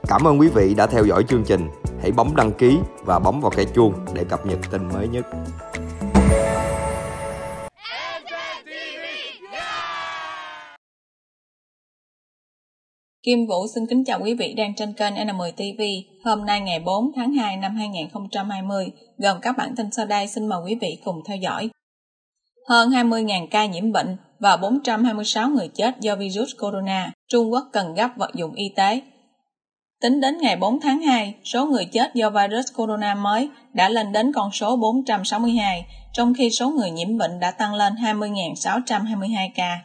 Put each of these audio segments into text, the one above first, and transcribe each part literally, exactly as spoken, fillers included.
Cảm ơn quý vị đã theo dõi chương trình. Hãy bấm đăng ký và bấm vào cái chuông để cập nhật tin mới nhất. Kim Vũ xin kính chào quý vị đang trên kênh N mười ti vi. Hôm nay ngày bốn tháng hai năm hai nghìn không trăm hai mươi, gồm các bản tin sau đây, xin mời quý vị cùng theo dõi. Hơn hai mươi nghìn ca nhiễm bệnh và bốn trăm hai mươi sáu người chết do virus corona, Trung Quốc cần gấp vật dụng y tế. Tính đến ngày bốn tháng hai, số người chết do virus corona mới đã lên đến con số bốn trăm sáu mươi hai, trong khi số người nhiễm bệnh đã tăng lên hai mươi nghìn sáu trăm hai mươi hai ca.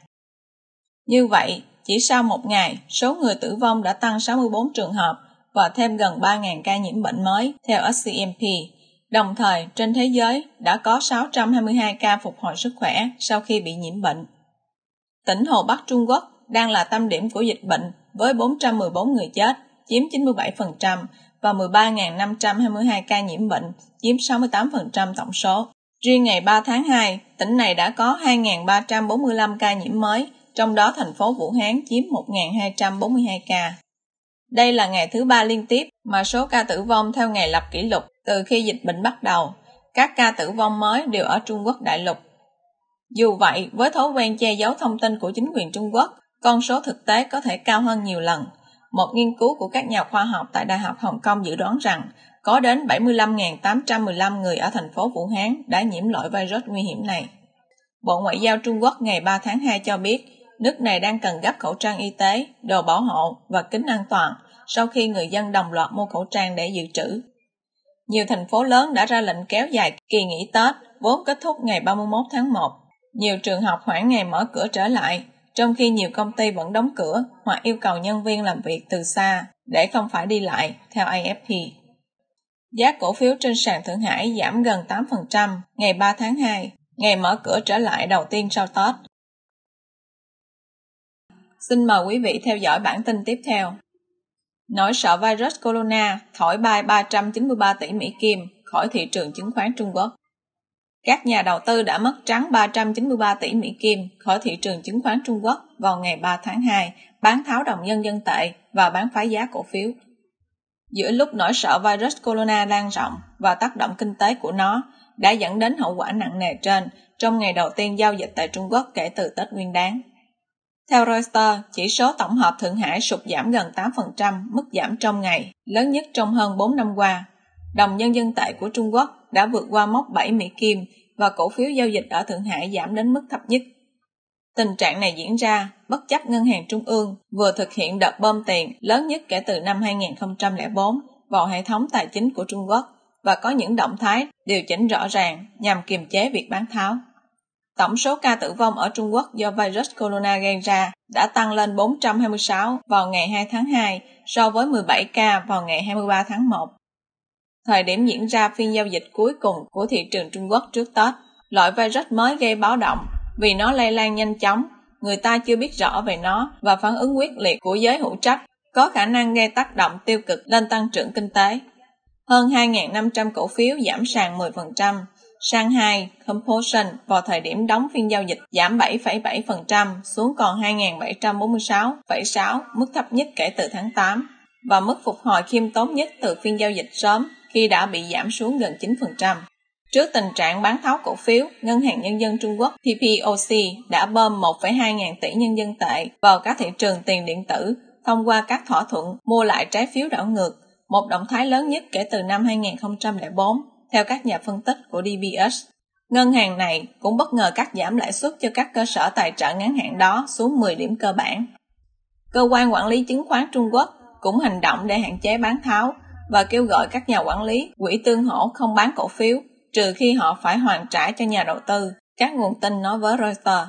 Như vậy, chỉ sau một ngày, số người tử vong đã tăng sáu mươi tư trường hợp và thêm gần ba nghìn ca nhiễm bệnh mới theo ét xê em pê. Đồng thời, trên thế giới đã có sáu trăm hai mươi hai ca phục hồi sức khỏe sau khi bị nhiễm bệnh. Tỉnh Hồ Bắc Trung Quốc đang là tâm điểm của dịch bệnh với bốn trăm mười bốn người chết, chiếm chín mươi bảy phần trăm, và mười ba nghìn năm trăm hai mươi hai ca nhiễm bệnh, chiếm sáu mươi tám phần trăm tổng số. Riêng ngày ba tháng hai, tỉnh này đã có hai nghìn ba trăm bốn mươi lăm ca nhiễm mới, trong đó thành phố Vũ Hán chiếm một nghìn hai trăm bốn mươi hai ca. Đây là ngày thứ ba liên tiếp mà số ca tử vong theo ngày lập kỷ lục từ khi dịch bệnh bắt đầu. Các ca tử vong mới đều ở Trung Quốc đại lục. Dù vậy, với thói quen che giấu thông tin của chính quyền Trung Quốc, con số thực tế có thể cao hơn nhiều lần. Một nghiên cứu của các nhà khoa học tại Đại học Hồng Kông dự đoán rằng có đến bảy mươi lăm nghìn tám trăm mười lăm người ở thành phố Vũ Hán đã nhiễm loại virus nguy hiểm này. Bộ Ngoại giao Trung Quốc ngày ba tháng hai cho biết, nước này đang cần gấp khẩu trang y tế, đồ bảo hộ và kính an toàn sau khi người dân đồng loạt mua khẩu trang để dự trữ. Nhiều thành phố lớn đã ra lệnh kéo dài kỳ nghỉ Tết, vốn kết thúc ngày ba mươi mốt tháng một. Nhiều trường học hoãn ngày mở cửa trở lại, trong khi nhiều công ty vẫn đóng cửa hoặc yêu cầu nhân viên làm việc từ xa để không phải đi lại, theo a ép pê. Giá cổ phiếu trên sàn Thượng Hải giảm gần tám phần trăm ngày ba tháng hai, ngày mở cửa trở lại đầu tiên sau Tết. Xin mời quý vị theo dõi bản tin tiếp theo. Nỗi sợ virus corona thổi bay ba trăm chín mươi ba tỷ Mỹ Kim khỏi thị trường chứng khoán Trung Quốc. Các nhà đầu tư đã mất trắng ba trăm chín mươi ba tỷ Mỹ Kim khỏi thị trường chứng khoán Trung Quốc vào ngày ba tháng hai, bán tháo đồng nhân dân tệ và bán phá giá cổ phiếu. Giữa lúc nỗi sợ virus corona lan rộng và tác động kinh tế của nó đã dẫn đến hậu quả nặng nề trên trong ngày đầu tiên giao dịch tại Trung Quốc kể từ Tết Nguyên đán. Theo Reuters, chỉ số tổng hợp Thượng Hải sụt giảm gần tám phần trăm, mức giảm trong ngày, lớn nhất trong hơn bốn năm qua. Đồng nhân dân tệ của Trung Quốc đã vượt qua mốc bảy Mỹ Kim và cổ phiếu giao dịch ở Thượng Hải giảm đến mức thấp nhất. Tình trạng này diễn ra bất chấp Ngân hàng Trung ương vừa thực hiện đợt bơm tiền lớn nhất kể từ năm hai nghìn không trăm lẻ bốn vào hệ thống tài chính của Trung Quốc và có những động thái điều chỉnh rõ ràng nhằm kiềm chế việc bán tháo. Tổng số ca tử vong ở Trung Quốc do virus corona gây ra đã tăng lên bốn trăm hai mươi sáu vào ngày hai tháng hai so với mười bảy ca vào ngày hai mươi ba tháng một. Thời điểm diễn ra phiên giao dịch cuối cùng của thị trường Trung Quốc trước Tết, loại virus mới gây báo động vì nó lây lan nhanh chóng, người ta chưa biết rõ về nó và phản ứng quyết liệt của giới hữu trách có khả năng gây tác động tiêu cực lên tăng trưởng kinh tế. Hơn hai nghìn năm trăm cổ phiếu giảm sàn mười phần trăm. Shanghai Composition vào thời điểm đóng phiên giao dịch giảm bảy phẩy bảy phần trăm xuống còn hai nghìn bảy trăm bốn mươi sáu phẩy sáu, mức thấp nhất kể từ tháng tám, và mức phục hồi khiêm tốn nhất từ phiên giao dịch sớm khi đã bị giảm xuống gần chín phần trăm. Trước tình trạng bán tháo cổ phiếu, Ngân hàng Nhân dân Trung Quốc P B O C đã bơm một phẩy hai nghìn tỷ nhân dân tệ vào các thị trường tiền điện tử thông qua các thỏa thuận mua lại trái phiếu đảo ngược, một động thái lớn nhất kể từ năm hai nghìn không trăm lẻ bốn. Theo các nhà phân tích của đê bê ét, ngân hàng này cũng bất ngờ cắt giảm lãi suất cho các cơ sở tài trợ ngắn hạn đó xuống mười điểm cơ bản. Cơ quan quản lý chứng khoán Trung Quốc cũng hành động để hạn chế bán tháo và kêu gọi các nhà quản lý quỹ tương hỗ không bán cổ phiếu, trừ khi họ phải hoàn trả cho nhà đầu tư, các nguồn tin nói với Reuters.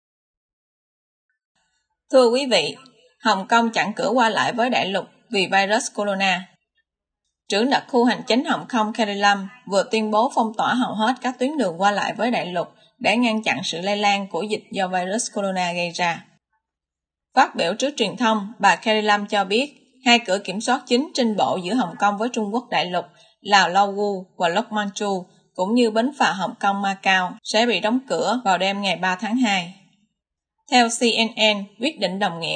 Thưa quý vị, Hồng Kông chặn cửa qua lại với đại lục vì virus corona. Trưởng đặc khu hành chính Hồng Kông Carrie Lam vừa tuyên bố phong tỏa hầu hết các tuyến đường qua lại với đại lục để ngăn chặn sự lây lan của dịch do virus corona gây ra. Phát biểu trước truyền thông, bà Carrie Lam cho biết hai cửa kiểm soát chính trên bộ giữa Hồng Kông với Trung Quốc đại lục là Lao Wu và Lok Man Chu, cũng như bến phà Hồng Kông Macau sẽ bị đóng cửa vào đêm ngày ba tháng hai. Theo C N N, quyết định đồng nghĩa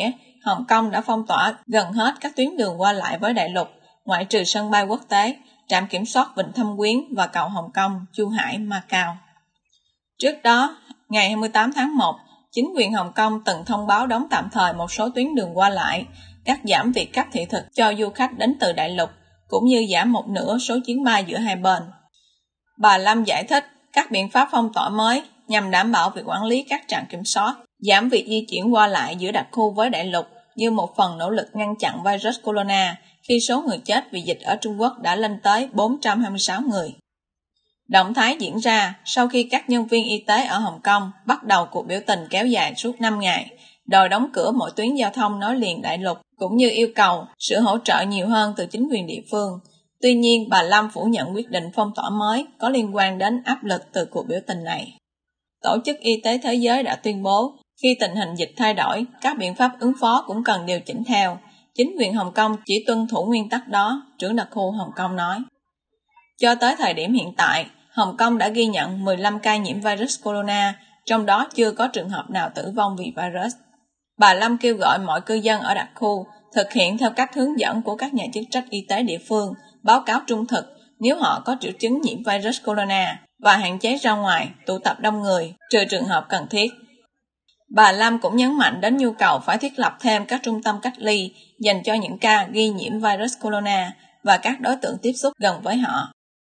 Hồng Kông đã phong tỏa gần hết các tuyến đường qua lại với đại lục, ngoại trừ sân bay quốc tế, trạm kiểm soát Vịnh Thâm Quyến và cầu Hồng Kông, Chu Hải, Macau. Trước đó, ngày hai mươi tám tháng một, chính quyền Hồng Kông từng thông báo đóng tạm thời một số tuyến đường qua lại, cắt giảm việc cấp thị thực cho du khách đến từ đại lục, cũng như giảm một nửa số chuyến bay giữa hai bên. Bà Lam giải thích các biện pháp phong tỏa mới nhằm đảm bảo việc quản lý các trạm kiểm soát, giảm việc di chuyển qua lại giữa đặc khu với đại lục như một phần nỗ lực ngăn chặn virus corona khi số người chết vì dịch ở Trung Quốc đã lên tới bốn trăm hai mươi sáu người. Động thái diễn ra sau khi các nhân viên y tế ở Hồng Kông bắt đầu cuộc biểu tình kéo dài suốt năm ngày, đòi đóng cửa mọi tuyến giao thông nối liền đại lục, cũng như yêu cầu sự hỗ trợ nhiều hơn từ chính quyền địa phương. Tuy nhiên, bà Lam phủ nhận quyết định phong tỏa mới có liên quan đến áp lực từ cuộc biểu tình này. Tổ chức Y tế Thế giới đã tuyên bố, khi tình hình dịch thay đổi, các biện pháp ứng phó cũng cần điều chỉnh theo. Chính quyền Hồng Kông chỉ tuân thủ nguyên tắc đó, trưởng đặc khu Hồng Kông nói. Cho tới thời điểm hiện tại, Hồng Kông đã ghi nhận mười lăm ca nhiễm virus corona, trong đó chưa có trường hợp nào tử vong vì virus. Bà Lam kêu gọi mọi cư dân ở đặc khu thực hiện theo các hướng dẫn của các nhà chức trách y tế địa phương, báo cáo trung thực nếu họ có triệu chứng nhiễm virus corona và hạn chế ra ngoài, tụ tập đông người, trừ trường hợp cần thiết. Bà Lam cũng nhấn mạnh đến nhu cầu phải thiết lập thêm các trung tâm cách ly dành cho những ca ghi nhiễm virus corona và các đối tượng tiếp xúc gần với họ.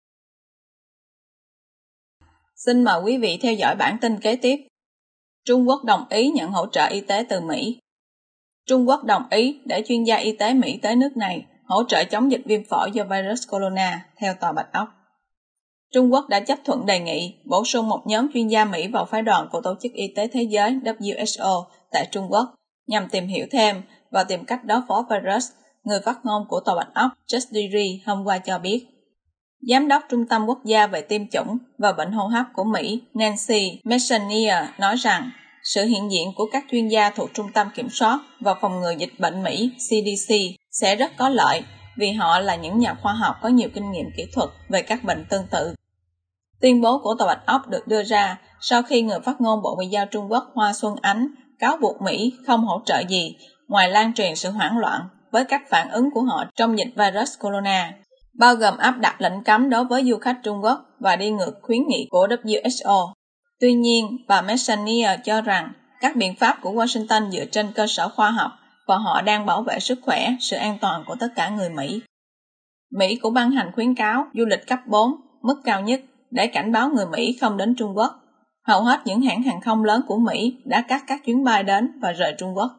Xin mời quý vị theo dõi bản tin kế tiếp. Trung Quốc đồng ý nhận hỗ trợ y tế từ Mỹ. Trung Quốc đồng ý để chuyên gia y tế Mỹ tới nước này hỗ trợ chống dịch viêm phổi do virus corona, theo Tòa Bạch Ốc. Trung Quốc đã chấp thuận đề nghị bổ sung một nhóm chuyên gia Mỹ vào phái đoàn của Tổ chức Y tế Thế giới W H O tại Trung Quốc nhằm tìm hiểu thêm và tìm cách đối phó virus, người phát ngôn của Tòa Bạch Ốc Just Deary hôm qua cho biết. Giám đốc Trung tâm Quốc gia về tiêm chủng và bệnh hô hấp của Mỹ Nancy Messonnier nói rằng sự hiện diện của các chuyên gia thuộc Trung tâm Kiểm soát và Phòng ngừa Dịch bệnh Mỹ C D C sẽ rất có lợi vì họ là những nhà khoa học có nhiều kinh nghiệm kỹ thuật về các bệnh tương tự. Tuyên bố của Tòa Bạch Ốc được đưa ra sau khi người phát ngôn Bộ Ngoại giao Trung Quốc Hoa Xuân Ánh cáo buộc Mỹ không hỗ trợ gì ngoài lan truyền sự hoảng loạn với cách phản ứng của họ trong dịch virus corona, bao gồm áp đặt lệnh cấm đối với du khách Trung Quốc và đi ngược khuyến nghị của W H O. Tuy nhiên, bà Messonnier cho rằng các biện pháp của Washington dựa trên cơ sở khoa học và họ đang bảo vệ sức khỏe, sự an toàn của tất cả người Mỹ. Mỹ cũng ban hành khuyến cáo du lịch cấp bốn, mức cao nhất, để cảnh báo người Mỹ không đến Trung Quốc. Hầu hết những hãng hàng không lớn của Mỹ đã cắt các chuyến bay đến và rời Trung Quốc.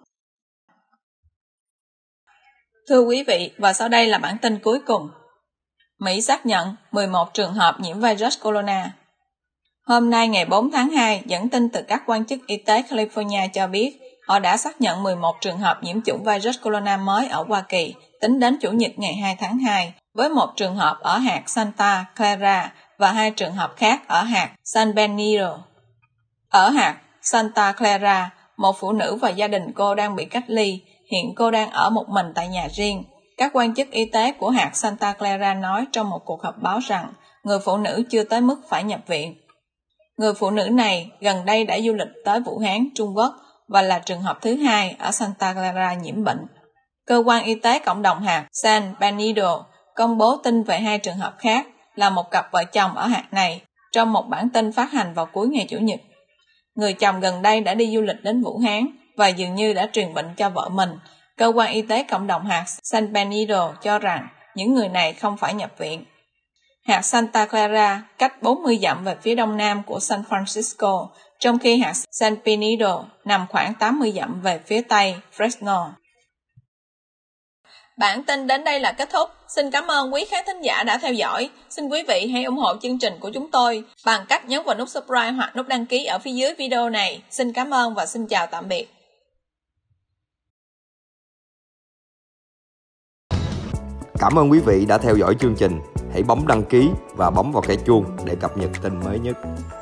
Thưa quý vị, và sau đây là bản tin cuối cùng. Mỹ xác nhận mười một trường hợp nhiễm virus corona. Hôm nay ngày bốn tháng hai, dẫn tin từ các quan chức y tế California cho biết họ đã xác nhận mười một trường hợp nhiễm chủng virus corona mới ở Hoa Kỳ tính đến Chủ nhật ngày hai tháng hai, với một trường hợp ở hạt Santa Clara và hai trường hợp khác ở hạt San Benito. Ở hạt Santa Clara, một phụ nữ và gia đình cô đang bị cách ly, hiện cô đang ở một mình tại nhà riêng. Các quan chức y tế của hạt Santa Clara nói trong một cuộc họp báo rằng người phụ nữ chưa tới mức phải nhập viện. Người phụ nữ này gần đây đã du lịch tới Vũ Hán, Trung Quốc và là trường hợp thứ hai ở Santa Clara nhiễm bệnh. Cơ quan y tế cộng đồng hạt San Benito công bố tin về hai trường hợp khác là một cặp vợ chồng ở hạt này trong một bản tin phát hành vào cuối ngày Chủ nhật. Người chồng gần đây đã đi du lịch đến Vũ Hán và dường như đã truyền bệnh cho vợ mình. Cơ quan y tế cộng đồng hạt San Benito cho rằng những người này không phải nhập viện. Hạt Santa Clara cách bốn mươi dặm về phía đông nam của San Francisco, trong khi hạt San Benito nằm khoảng tám mươi dặm về phía tây Fresno. Bản tin đến đây là kết thúc. Xin cảm ơn quý khán thính giả đã theo dõi. Xin quý vị hãy ủng hộ chương trình của chúng tôi bằng cách nhấn vào nút subscribe hoặc nút đăng ký ở phía dưới video này. Xin cảm ơn và xin chào tạm biệt. Cảm ơn quý vị đã theo dõi chương trình. Hãy bấm đăng ký và bấm vào cái chuông để cập nhật tin mới nhất.